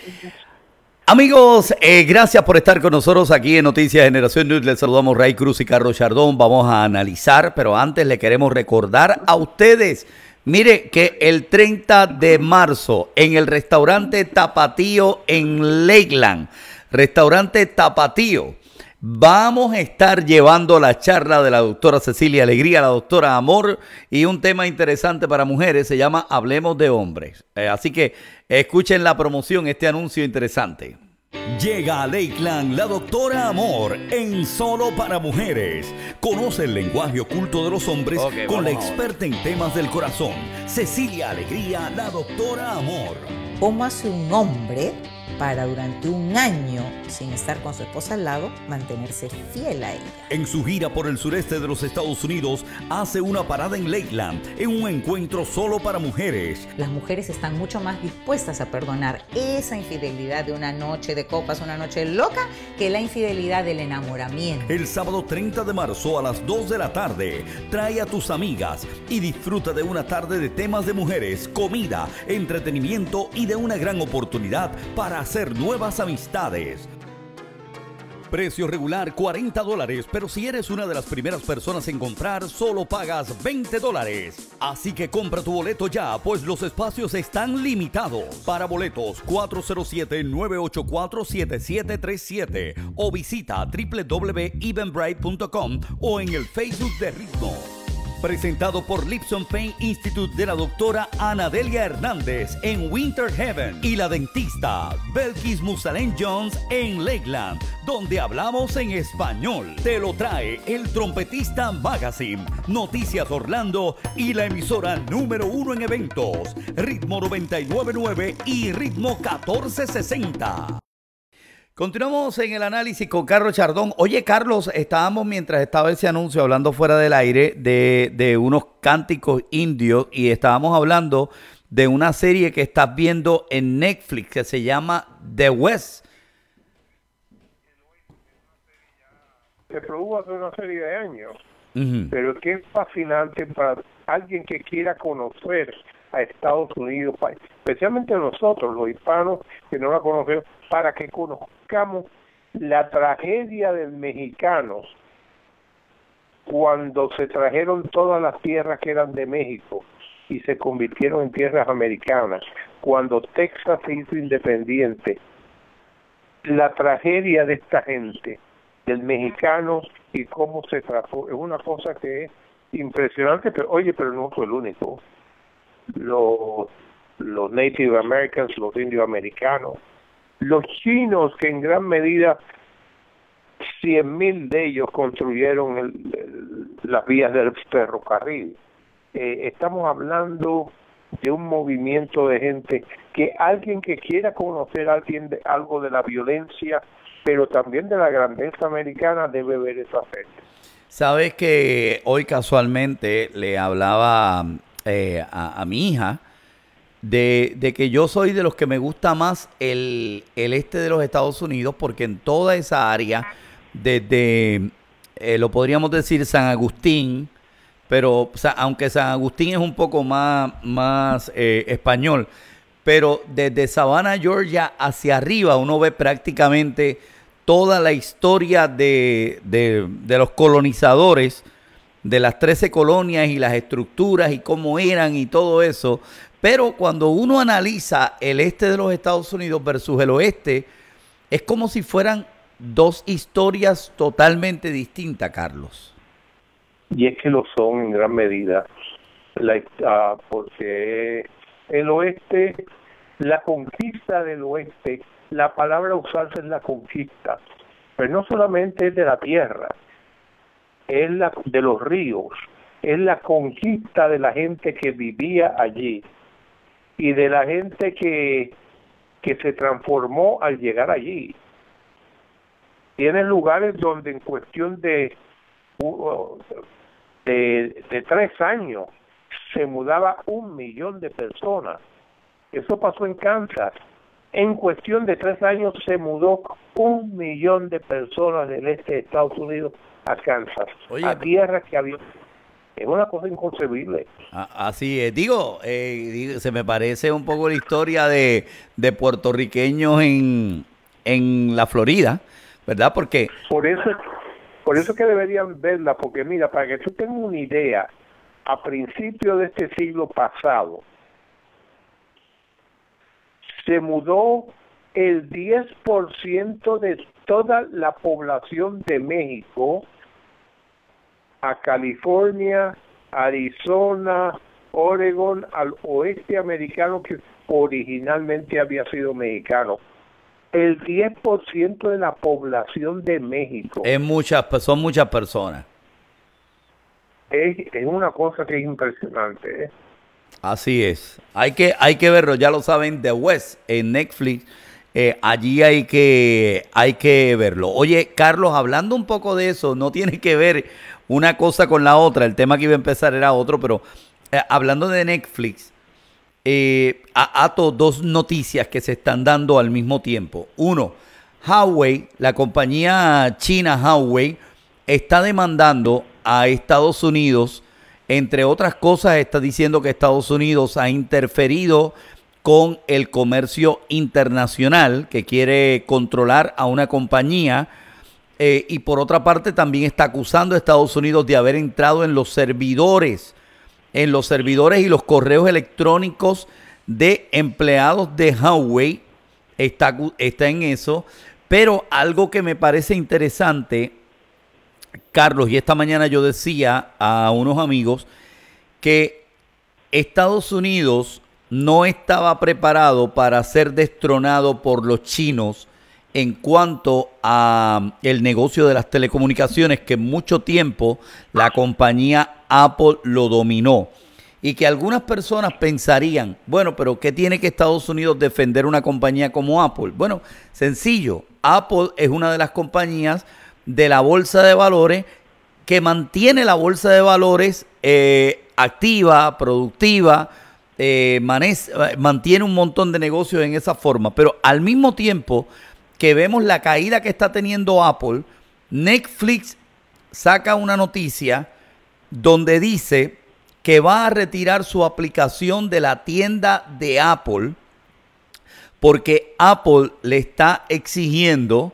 Amigos, gracias por estar con nosotros aquí en Noticias Generación News. Les saludamos Ray Cruz y Carlos Chardón. Vamos a analizar, pero antes le queremos recordar a ustedes, mire que el 30 de marzo en el restaurante Tapatío en Lakeland, restaurante Tapatío, vamos a estar llevando la charla de la doctora Cecilia Alegría, la doctora Amor, y un tema interesante para mujeres, se llama Hablemos de Hombres. Así que escuchen la promoción, este anuncio interesante. Llega a Lakeland la doctora Amor en Solo para Mujeres. Conoce el lenguaje oculto de los hombres con la experta en temas del corazón, Cecilia Alegría, la doctora Amor. ¿Cómo hace un hombre para durante un año, sin estar con su esposa al lado, mantenerse fiel a ella? En su gira por el sureste de los Estados Unidos, hace una parada en Lakeland, en un encuentro solo para mujeres. Las mujeres están mucho más dispuestas a perdonar esa infidelidad de una noche de copas, una noche loca, que la infidelidad del enamoramiento. El sábado 30 de marzo a las 2 de la tarde, trae a tus amigas y disfruta de una tarde de temas de mujeres, comida, entretenimiento y de una gran oportunidad para hacer nuevas amistades. Precio regular $40, pero si eres una de las primeras personas en comprar, solo pagas $20. Así que compra tu boleto ya, pues los espacios están limitados. Para boletos, 407-984-7737 o visita www.eventbrite.com o en el Facebook de Ritmo. Presentado por Lipson Pain Institute de la doctora Anadelia Hernández en Winter Heaven y la dentista Belkis Musalén Jones en Lakeland, donde hablamos en español. Te lo trae el Trompetista Magazine, Noticias Orlando y la emisora número 1 en eventos, Ritmo 99.9 y Ritmo 1460. Continuamos en el análisis con Carlos Chardón. Oye, Carlos, estábamos mientras estaba ese anuncio hablando fuera del aire de unos cánticos indios y estábamos hablando de una serie que estás viendo en Netflix que se llama The West. Se produjo hace una serie de años, pero que es fascinante para alguien que quiera conocer a Estados Unidos, especialmente nosotros, los hispanos, que no la conocemos, para que conozcamos la tragedia del mexicano cuando se trajeron todas las tierras que eran de México y se convirtieron en tierras americanas, cuando Texas se hizo independiente, la tragedia de esta gente, del mexicano y cómo se trató, es una cosa que es impresionante, pero oye, pero no fue el único. Los Native Americans, los indios americanos, los chinos, que en gran medida 100,000 de ellos construyeron las vías del ferrocarril. Estamos hablando de un movimiento de gente que alguien que quiera conocer algo de la violencia, pero también de la grandeza americana, debe ver esa serie. Sabes que hoy casualmente le hablaba a mi hija de que yo soy de los que me gusta más el este de los Estados Unidos, porque en toda esa área, desde, lo podríamos decir San Agustín, pero aunque San Agustín es un poco más español, pero desde Savannah, Georgia, hacia arriba uno ve prácticamente toda la historia de los colonizadores, de las 13 colonias y las estructuras y cómo eran y todo eso. Pero cuando uno analiza el este de los Estados Unidos versus el oeste, es como si fueran dos historias totalmente distintas, Carlos. Y es que lo son en gran medida, porque el oeste, la conquista del oeste, la palabra usarse es la conquista, pero no solamente es de la tierra, es la de los ríos, es la conquista de la gente que vivía allí y de la gente que se transformó al llegar allí. Tienes lugares donde en cuestión de 3 años se mudaba 1 millón de personas. Eso pasó en Kansas. En cuestión de 3 años se mudó 1 millón de personas del este de Estados Unidos a Kansas. Oye, a tierras que había Es una cosa inconcebible. Así es. Se me parece un poco la historia de puertorriqueños en la Florida, ¿verdad? Porque Por eso que deberían verla, porque mira, para que tú tengas una idea, a principios de este siglo pasado, se mudó el 10% de toda la población de México a California, Arizona, Oregon, al oeste americano que originalmente había sido mexicano. El 10% de la población de México. son muchas personas. Es una cosa que es impresionante, ¿eh? Así es. Hay que verlo, ya lo saben, The West en Netflix. Allí hay que verlo. Oye, Carlos, hablando un poco de eso, no tiene que ver una cosa con la otra. El tema que iba a empezar era otro, pero hablando de Netflix, ato dos noticias que se están dando al mismo tiempo. Uno, Huawei, la compañía china Huawei, está demandando a Estados Unidos. Entre otras cosas, está diciendo que Estados Unidos ha interferido con el comercio internacional, que quiere controlar a una compañía. Y por otra parte, también está acusando a Estados Unidos de haber entrado en los servidores y los correos electrónicos de empleados de Huawei. Está en eso. Pero algo que me parece interesante, Carlos, y esta mañana yo decía a unos amigos que Estados Unidos no estaba preparado para ser destronado por los chinos en cuanto a el negocio de las telecomunicaciones, que mucho tiempo la compañía Apple lo dominó. Y que algunas personas pensarían, bueno, pero ¿qué tiene que Estados Unidos defender una compañía como Apple? Bueno, sencillo, Apple es una de las compañías de la bolsa de valores que mantiene la bolsa de valores activa, productiva, mantiene un montón de negocios en esa forma. Pero al mismo tiempo que vemos la caída que está teniendo Apple, Netflix saca una noticia donde dice que va a retirar su aplicación de la tienda de Apple porque Apple le está exigiendo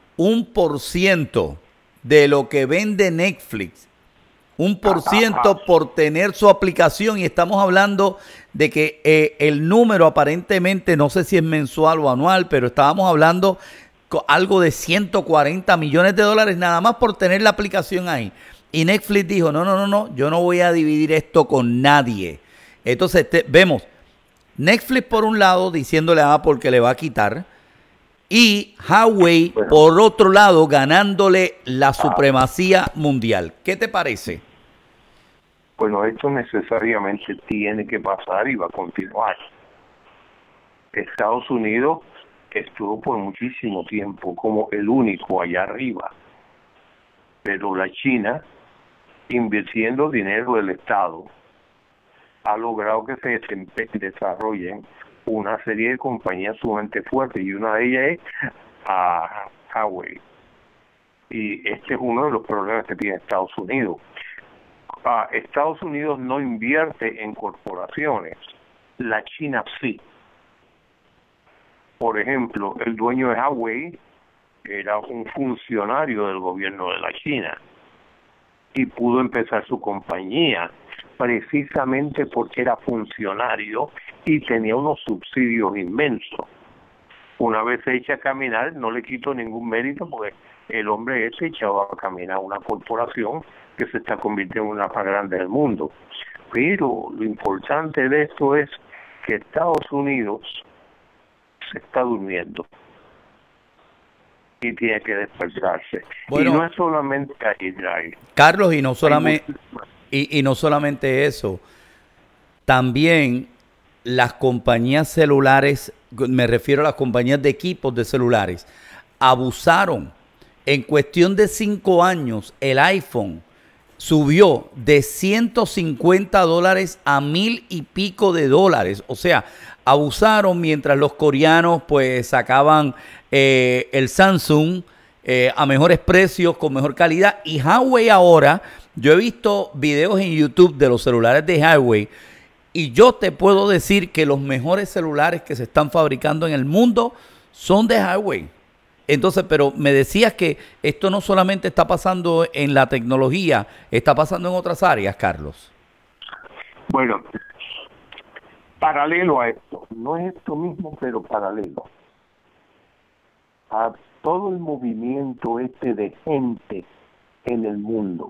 1% de lo que vende Netflix, 1% por tener su aplicación, y estamos hablando de que el número aparentemente, no sé si es mensual o anual, pero estábamos hablando algo de 140 millones de dólares nada más por tener la aplicación ahí. Y Netflix dijo, no, yo no voy a dividir esto con nadie. Entonces vemos Netflix por un lado diciéndole a Apple que le va a quitar, y Huawei por otro lado ganándole la supremacía mundial. ¿Qué te parece? Bueno, esto necesariamente tiene que pasar y va a continuar. Estados Unidos estuvo por muchísimo tiempo como el único allá arriba, pero la China, invirtiendo dinero del Estado, ha logrado que se desarrollen una serie de compañías sumamente fuertes, y una de ellas es Huawei. Y este es uno de los problemas que tiene Estados Unidos. Estados Unidos no invierte en corporaciones, la China sí. Por ejemplo, el dueño de Huawei era un funcionario del gobierno de la China y pudo empezar su compañía precisamente porque era funcionario y tenía unos subsidios inmensos. Una vez se echa a caminar, no le quito ningún mérito, porque el hombre ese echaba a caminar una corporación que se está convirtiendo en una más grande del mundo. Pero lo importante de esto es que Estados Unidos se está durmiendo y tiene que despertarse. Bueno, y no es solamente ahí, Carlos, y no solamente eso, también las compañías celulares, me refiero a las compañías de equipos de celulares, abusaron. En cuestión de 5 años, el iPhone subió de $150 a $1,000 y pico. O sea, abusaron mientras los coreanos pues sacaban el Samsung a mejores precios, con mejor calidad. Y Huawei ahora Yo he visto videos en YouTube de los celulares de Huawei y yo te puedo decir que los mejores celulares que se están fabricando en el mundo son de Huawei. Entonces, pero me decías que esto no solamente está pasando en la tecnología, está pasando en otras áreas, Carlos. Bueno, paralelo a esto, no es esto mismo, pero paralelo a todo el movimiento de gente en el mundo,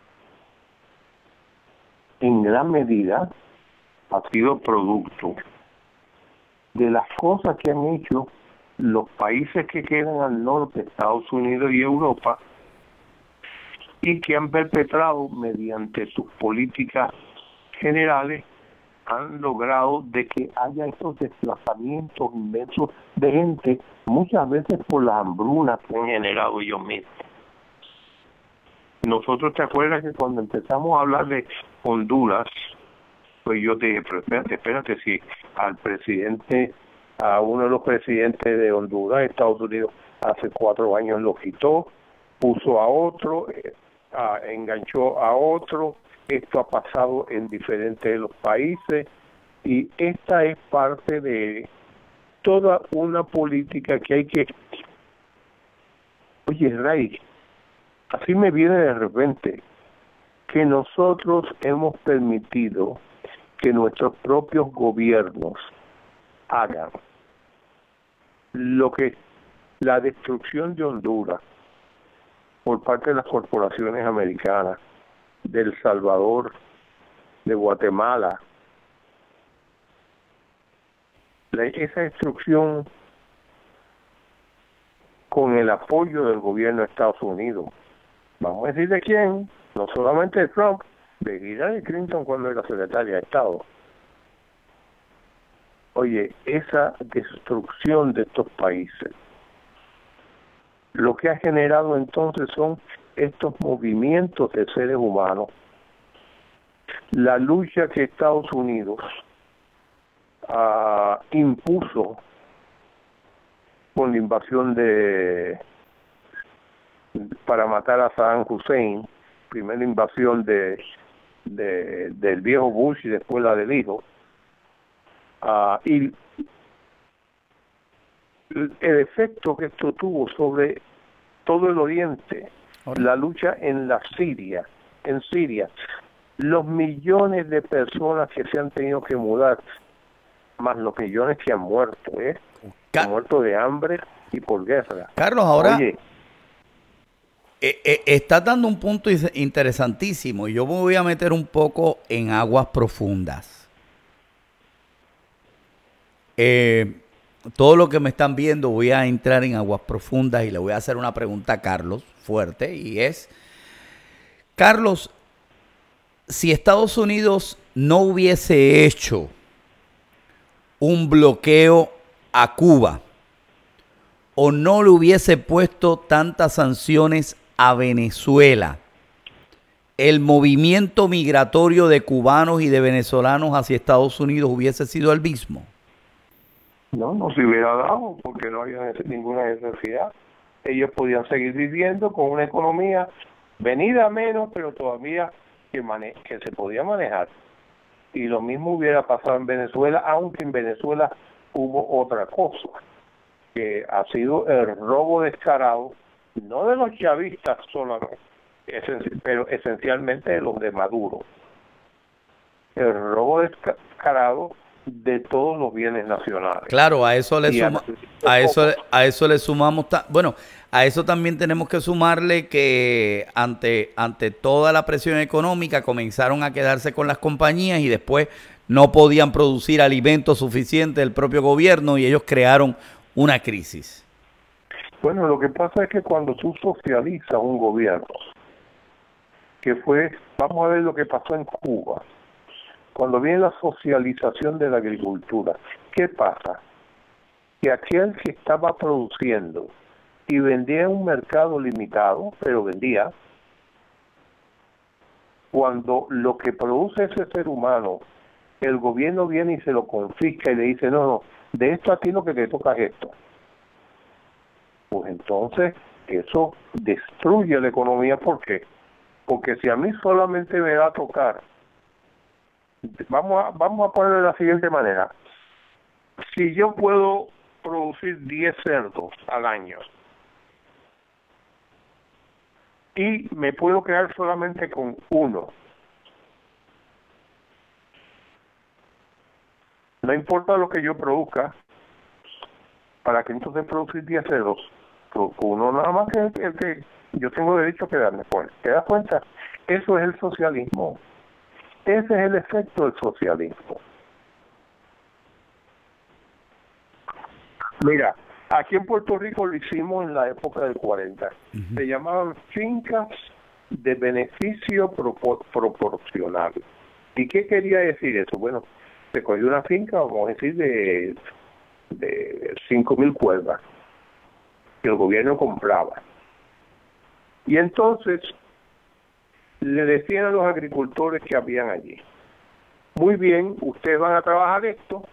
en gran medida ha sido producto de las cosas que han hecho los países que quedan al norte, Estados Unidos y Europa, y que han perpetrado mediante sus políticas generales, han logrado de que haya estos desplazamientos inmensos de gente, muchas veces por las hambrunas que han generado ellos mismos. Nosotros, ¿te acuerdas que cuando empezamos a hablar de Honduras, pues yo te dije, pero espérate, si al presidente, a uno de los presidentes de Honduras, Estados Unidos, hace 4 años lo quitó, puso a otro, enganchó a otro, esto ha pasado en diferentes de los países, y esta es parte de toda una política que hay que... Oye, Ray, así me viene de repente que nosotros hemos permitido que nuestros propios gobiernos hagan lo que la destrucción de Honduras por parte de las corporaciones americanas, de El Salvador, de Guatemala, esa destrucción con el apoyo del gobierno de Estados Unidos, vamos a decir de quién, no solamente de Trump, de Hillary Clinton cuando era secretaria de Estado. Oye, esa destrucción de estos países, lo que ha generado entonces son estos movimientos de seres humanos, la lucha que Estados Unidos impuso con la invasión para matar a Saddam Hussein, primera invasión del viejo Bush y después la del hijo, y el efecto que esto tuvo sobre todo el Oriente, la lucha en Siria, los millones de personas que se han tenido que mudar, más los millones que han muerto, han muerto de hambre y por guerra. Carlos, ahora estás dando un punto interesantísimo y yo me voy a meter un poco en aguas profundas. Todo lo que me están viendo, voy a entrar en aguas profundas y le voy a hacer una pregunta a Carlos fuerte, y es, Carlos, si Estados Unidos no hubiese hecho un bloqueo a Cuba o no le hubiese puesto tantas sanciones a Venezuela, ¿el movimiento migratorio de cubanos y de venezolanos hacia Estados Unidos hubiese sido el mismo? No se hubiera dado porque no había ninguna necesidad. Ellos podían seguir viviendo con una economía venida menos, pero todavía que se podía manejar. Y lo mismo hubiera pasado en Venezuela, aunque en Venezuela hubo otra cosa, que ha sido el robo descarado, no de los chavistas solamente, pero esencialmente de los de Maduro. El robo descarado de todos los bienes nacionales. Claro, a eso le sumamos, bueno, a eso también tenemos que sumarle que ante toda la presión económica comenzaron a quedarse con las compañías y después no podían producir alimentos suficientes del propio gobierno y ellos crearon una crisis. Bueno, lo que pasa es que cuando tú socializas un gobierno, que fue, vamos a ver lo que pasó en Cuba, cuando viene la socialización de la agricultura, ¿qué pasa? Que aquel que estaba produciendo y vendía en un mercado limitado, pero vendía, cuando lo que produce ese ser humano, el gobierno viene y se lo confisca y le dice, no, de esto a ti lo que te toca es esto. Pues entonces eso destruye la economía. ¿Por qué? Porque si a mí solamente me da a tocar, vamos a ponerlo de la siguiente manera. Si yo puedo producir 10 cerdos al año y me puedo quedar solamente con uno, no importa lo que yo produzca, para que entonces producir 10 cerdos, uno nada más que el que yo tengo derecho a quedarme con él. ¿Te das cuenta? Eso es el socialismo. Ese es el efecto del socialismo. Mira, aquí en Puerto Rico lo hicimos en la época del 40. Se llamaban fincas de beneficio proporcional. ¿Y qué quería decir eso? Bueno, se cogió una finca, vamos a decir, de 5,000 cuerdas que el gobierno compraba. Y entonces le decían a los agricultores que habían allí: muy bien, ustedes van a trabajar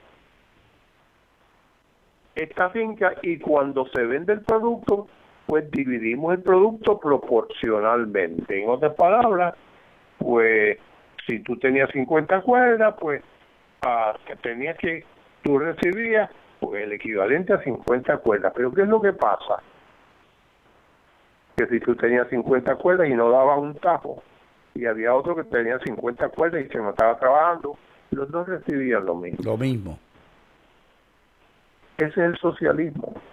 esta finca, y cuando se vende el producto, pues dividimos el producto proporcionalmente. En otras palabras, pues si tú tenías 50 cuerdas, pues tú recibías pues el equivalente a 50 cuerdas. Pero ¿qué es lo que pasa? Que si tú tenías 50 cuerdas y no dabas un tajo, y había otro que tenía 50 cuerdas y se no estaba trabajando, los dos recibían lo mismo. Lo mismo. Ese es el socialismo.